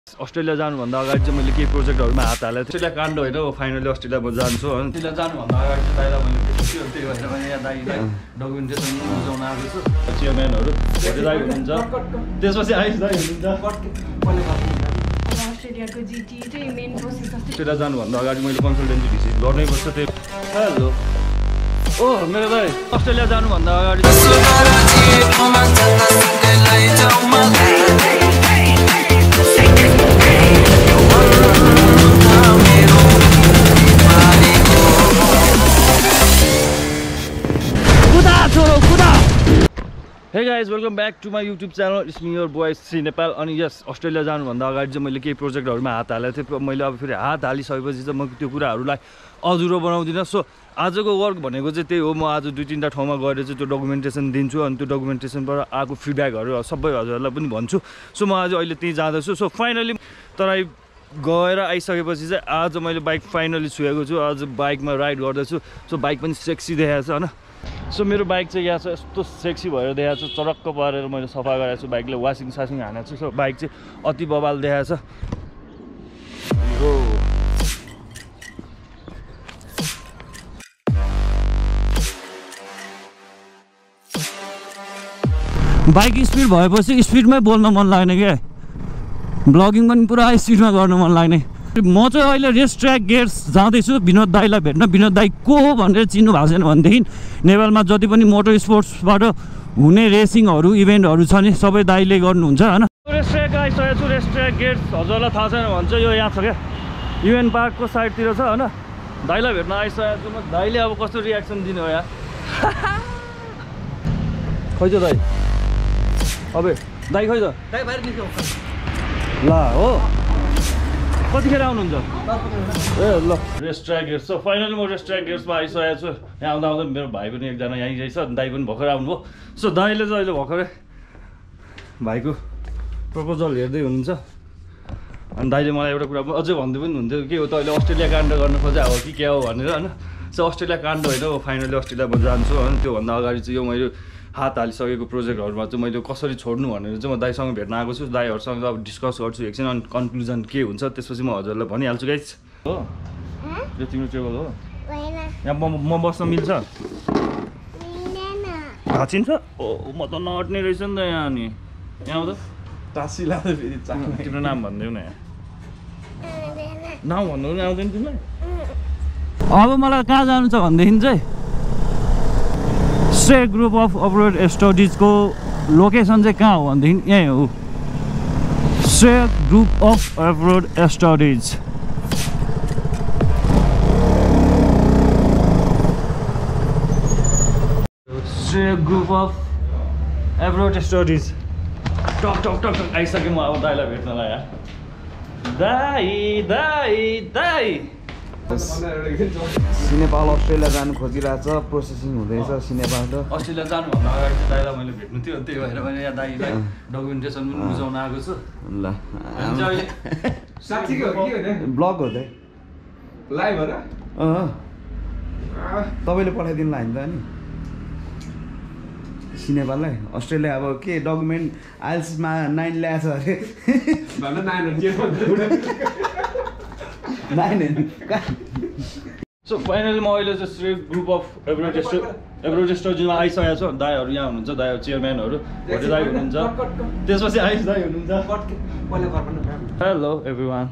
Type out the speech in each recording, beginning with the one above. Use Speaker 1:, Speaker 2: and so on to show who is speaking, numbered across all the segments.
Speaker 1: Australia जानुभन्दा अगाडि चाहिँ मैले केही प्रोजेक्टहरुमा हात हालेको थिएँ। अस्ट्रेलिया काण्ड होइन, फाइनली अस्ट्रेलिया म जान्छु अनि अस्ट्रेलिया जानुभन्दा अगाडि चाहिँ दाइलाई मैले भेटेको थिएँ। त्यही भएर मैले यहाँ दाइलाई डकुमेन्टेसन बुझाउन आएको छु। चेयरम्यानहरु भोटे दाइ हुनुहुन्छ, त्यसपछि आइस दाइ हुनुहुन्छ।
Speaker 2: अस्ट्रेलियाको जीटी चाहिँ मेन प्रोसेस जस्तै
Speaker 1: अस्ट्रेलिया जानुभन्दा अगाडि मैले कन्सल्टेन्सी भिजिट गर्नै पर्छ। त्यही हेलो ओ मेरो दाइ अस्ट्रेलिया जानुभन्दा अगाडि Hey guys, welcome back to my YouTube channel. It's me your boy See Nepal. अनि यस अस्ट्रेलिया जानुभन्दा अगाडि चाहिँ मैले केही प्रोजेक्टहरुमा हात हालेको थिएँ। मैले अब फेरि हात हालिसकेपछि चाहिँ म त्यो कुराहरुलाई अधुरो बनाउँदिन। सो आजको वर्क भनेको चाहिँ त्यही हो। म आज 2-3टा ठाउँमा गएर चाहिँ त्यो डकुमेन्टेसन दिन्छु अनि त्यो डकुमेन्टेसनबाट आएको फिडब्याकहरु सबै हजुरहरुलाई पनि भन्छु। सो म आज अहिले त्यही जाँदैछु। सो फाइनली तराई गएर आइसकेपछि चाहिँ आज मैले बाइक फाइनली छुएको छु। आज बाइकमा राइड गर्दैछु। सो बाइक पनि सेक्सी देखाएको छ हैन। सो मेरो बाइक चाहिँ यहाँ छ यस्तो सेक्सी भएर देखाएको छ। चरक्क पारेर मैले सफा गरेको छु बाइकले, वासिङ सासिङ हानेको छु। सो बाइक चाहिँ अति बबाल देखाएको छ। बाइक स्पिड भएपछि स्पिडमै बोल्न मन लाग्ने क्या, ब्लगिङ पनि पुरा स्पिडमा गर्न मन लाग्ने। म चाहिँ अहिले रेस ट्र्याक गेट्स जाँदैछु विनोद दाईलाई भेट्न। विनोद दाई को हो भनेर चिन्नु भएको छैन भनेदेखि नेपालमा जति पनि मोटर स्पोर्ट्सबाट हुने रेसिङहरू इभेन्टहरू छ नि सबै दाईले गर्नुहुन्छ होइन। रेस ट्र्याक आइसकेको छु। रेस ट्र्याक गेट्स हजुरलाई थाहा छैन भन्छ यो यहाँ छ क्या, युएन पार्कको साइडतिर छ होइन। दाईलाई भेट्न आइसकेको छु म। दाईले अब कस्तो रियाक्सन दिने हो यहाँ खै त दाई, अबे दाई खै त दाई बाहिर निस्क्यो ल हो। कतिखेर आउनुहुन्छ ए ल race track gates. So finally म रेस ट्र्याक गेट्समा आइसकेको छु। यहाँ आउँदा आउँदा मेरो भाइ पनि एकजना यहीँ रहेछ, दाइ पनि भर्खर आउनुभयो। सो दाइले चाहिँ अहिले भर्खरै भाइको प्रपोजल हेर्दै हुनुहुन्छ अनि दाइले मलाई एउटा कुरा अझै भन्दै पनि हुन्थ्यो के हो त अहिले अस्ट्रेलिया काण्ड गर्न खोजा हो कि क्या हो भनेर होइन। सो अस्ट्रेलिया काण्ड होइन, फाइनली अस्ट्रेलिया म जान्छु अनि त्योभन्दा अगाडि चाहिँ यो मैले हात हालिसकेको प्रोजेक्टहरुमा चाहिँ मैले कसरी छोड्नु भनेर चाहिँ म दाइसँग भेट्न आएको छु। दाइहरुसँग अब डिस्कस गर्छु एकछिन अनि कन्क्लुजन के हुन्छ त्यसपछि म हजुरलाई भनिहाल्छु गाइस। हो यो तिम्रो टेबल हो यहाँ म बस्न मिल्छ? मिल्दैन। भाँचिन्छ? ओ म त नअट्ने रहेछ नि त यहाँ। अनि यहाँ आउँदा टासी लाग्दै फेरि तिम्रो नाम भन्दैउ न यहाँ। नाम भन्नु नि आउँदैन तिमीलाई? अब मलाई कहाँ जानु छ भन्देखि चाहिँ से ग्रुप अफ अब्रोड स्टडिजको लोकेसन चाहिँ कहाँ हो भनेदेखि यहीँ हो, से ग्रुप अफ अब्रोड स्टडिज। से ग्रुप अफ अब्रोड स्टडिज टक टक टक टक आइसकेँ म अब दाइलाई भेट्नलाई यार। दाइ दाइ दाइ सी नेपाल अस्ट्रेलिया जानु खोजिरहेछ, प्रोसेसिङ हुँदैछ सी नेपाल। अस्ट्रेलिया जानुभन्दा अगाडि चाहिँ दाइलाई मैले भेट्नु थियो, त्यही भएर मैले यहाँ दाइलाई डकुमेन्टेसन पनि बुझाउन आएको छु। ल साथी के हो के ब्लग हो त लाइभ हो र? तपाईले पठाइदिनु ला नि त नि सी नेपाललाई अस्ट्रेलिया। अब के डकुमेन्ट आइल्समा 9 ल्याएछ अरे भन्दा 9 के सो फाइनली म अहिले चाहिँ श्री ग्रुप अफ एब्रोड स्टडिजमा आइसकेको छु। दाइहरू यहाँ हुनुहुन्छ, दाइ चेयरम्यानहरू भोटे दाइ हुनुहुन्छ, त्यसपछि आइस दाइ हुनुहुन्छ। Hello everyone.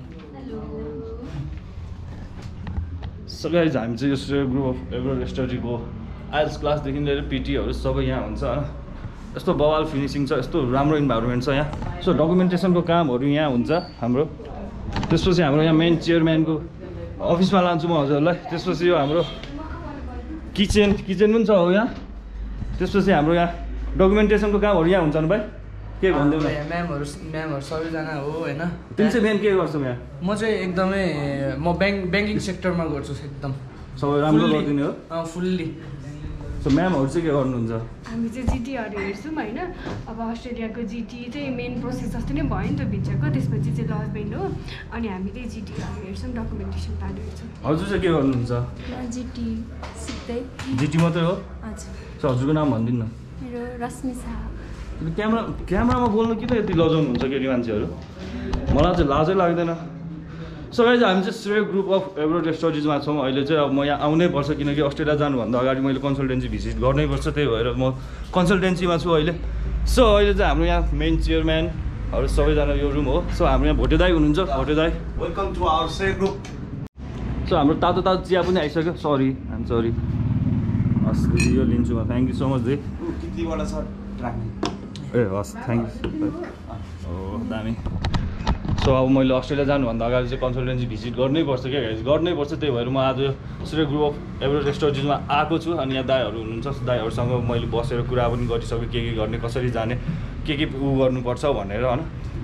Speaker 1: सो गाइज हामी चाहिँ यो श्री ग्रुप अफ एब्रोड स्टडीको आइल्स क्लासदेखि लिएर पिटीहरू सबै यहाँ हुन्छ होइन। यस्तो बवाल फिनिसिङ छ, यस्तो राम्रो इन्भाइरोमेन्ट छ यहाँ। सो डकुमेन्टेसनको कामहरू यहाँ हुन्छ हाम्रो। त्यसपछि हाम्रो यहाँ मेन चेयरम्यानको अफिसमा लान्छु म हजुरलाई। त्यसपछि यो हाम्रो किचन पनि छ हो यहाँ। त्यसपछि हाम्रो यहाँ डकुमेन्टेसनको कामहरू यहाँ हुन्छ नि भाइ के भन्दै
Speaker 3: म्यामहरू सबैजना हो होइन।
Speaker 1: तिमी चाहिँ मेन के गर्छौ यहाँ?
Speaker 3: म चाहिँ एकदमै म ब्याङ्किङ सेक्टरमा गर्छु एकदम
Speaker 1: सबै राम्रो गरिदिने हो
Speaker 3: फुल्ली।
Speaker 1: सो म्यामहरु चाहिँ के गर्नुहुन्छ?
Speaker 2: हामी चाहिँ जीटीहरु हेर्छौं हैन। अब अस्ट्रेलियाको जीटी चाहिँ मेन प्रोसेस जस्तो नै भयो नि त भित्रको, त्यसपछि चाहिँ लजमेन्ट हो अनि हामी चाहिँ जीटीहरु हेर्छौं, डकुमेन्टेसन प्लान हेर्छौं।
Speaker 1: हजुर चाहिँ के गर्नुहुन्छ?
Speaker 2: जीटी सिक्दै।
Speaker 1: जीटी मात्रै हो?
Speaker 2: हजुर।
Speaker 1: सो हजुरको नाम भनिदिनु न।
Speaker 2: मेरो रश्मि शाह।
Speaker 1: क्यामेरामा बोल्नु किन यति लजाउनुहुन्छ केटी मान्छेहरु? मलाई चाहिँ लाजै लाग्दैन सो गाइज हामी चाहिँ श्रेय ग्रुप अफ एभरेस्ट स्टडिजमा छौँ अहिले चाहिँ अब म यहाँ आउनै पर्छ किनकि अस्ट्रेलिया जानुभन्दा अगाडि मैले कन्सल्टेन्सी भिजिट गर्नै पर्छ त्यही भएर म कन्सल्टेन्सीमा छु अहिले सो अहिले चाहिँ हाम्रो यहाँ मेन चेयरम्यानहरू सबैजना यो रुम हो सो हाम्रो यहाँ भोटे दाई हुनुहुन्छ भोटे दाई
Speaker 4: welcome to our Shrey group
Speaker 1: सो हाम्रो तातो तातो चिया पनि आइसक्यो सरी आइम सरी हस् दिदी यो लिन्छु म थ्याङ्क यू सो मच दिदी
Speaker 4: कितिवटा छ राख्ने
Speaker 1: ए हस् थ्याङ्क यू हो दामी सो अब मैले अस्ट्रेलिया जानुभन्दा अगाडि चाहिँ कन्सल्टेन्सी भिजिट गर्नै पर्छ क्या गाइज गर्नै पर्छ त्यही भएर म आज श्रेय ग्रुप अफ एभरेस्ट स्टडिजमा आएको छु अनि यहाँ दाईहरू हुनुहुन्छ दाईहरूसँग मैले बसेर कुरा पनि गरिसकेँ के गर्ने कसरी जाने के उ गर्नुपर्छ भनेर होइन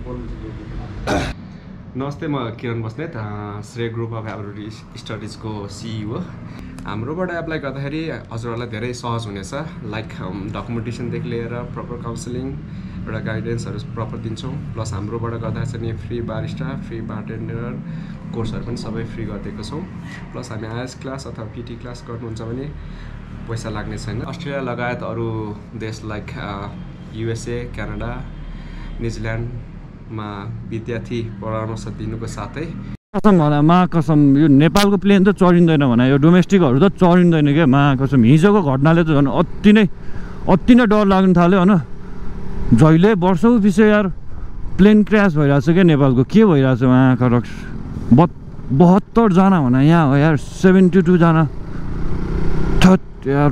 Speaker 5: नमस्ते म Kiran Basnet Shrey group of Everest स्टडिजको सिइओ हाम्रोबाट एप्लाई गर्दाखेरि हजुरहरूलाई धेरै सहज हुनेछ लाइक डकुमेन्टेसनदेखि लिएर प्रपर काउन्सिलिङ एउटा गाइडेन्सहरू प्रपर दिन्छौँ प्लस हाम्रोबाट गर्दा चाहिँ फ्री बारिस्टा फ्री बारटेन्डर कोर्सहरू पनि सबै फ्री गरिदिएको छौँ प्लस हामी आइएस क्लास अथवा पिटी क्लास गर्नुहुन्छ भने पैसा लाग्ने छैन अस्ट्रेलिया लगायत अरू देश लाइक युएसए क्यानाडा न्युजिल्यान्डमा विद्यार्थी परामर्श दिनुको साथै
Speaker 1: कसम भन महाकसम यो नेपालको प्लेन त चढिँदैन भने यो डोमेस्टिकहरू त चढिँदैन क्या महाकसम हिजोको घटनाले त झन् अति नै डर लाग्न थाल्यो होइन जहिले वर्षौँ पछि यार प्लेन क्रास भइरहेछ क्या नेपालको के भइरहेछ उहाँका रक्स 72 जना भन यहाँ हो यार 72 जना थट यार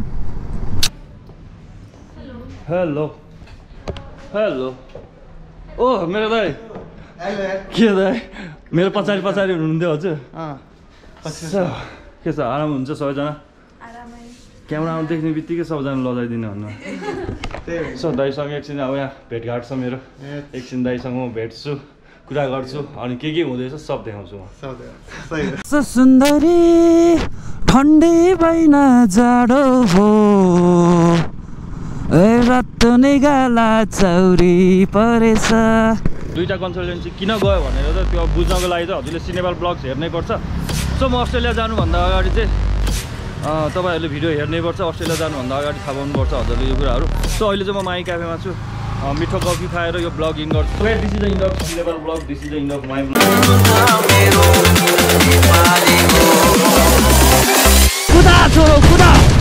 Speaker 1: हेलो हेलो ओ मेरो दाइ के दाइ मेरो पछाडि हुनुहुन्थ्यो हजुर के छ आराम हुन्छ सबैजना क्यामेरामा देख्ने बित्तिकै सबैजना लजाइदिनु भन्नु सो दाइसँग एकछिन अब यहाँ भेटघाट छ मेरो एकछिन दाइसँग म भेट्छु कुरा गर्छु अनि के हुँदैछ सब देखाउँछु म सुन्दरी ठन्डी भइन जाडो हो रात निगाला चौरी परेछ दुईटा कन्सल्टेन्सी किन गयो भनेर त त्यो बुझ्नको लागि चाहिँ हजुरले सी नेपाल ब्लग्स हेर्नै पर्छ सो म अस्ट्रेलिया जानुभन्दा अगाडि चाहिँ तपाईँहरूले भिडियो हेर्नै पर्छ अस्ट्रेलिया जानुभन्दा अगाडि थाहा पाउनुपर्छ हजुरले यो कुराहरू सो अहिले चाहिँ म माई क्याफेमा छु मिठो कफी खाएर यो ब्लगिङ गर्छु this is the end of C Nepal blog this is the end of my blog कुदा छोरो कुदा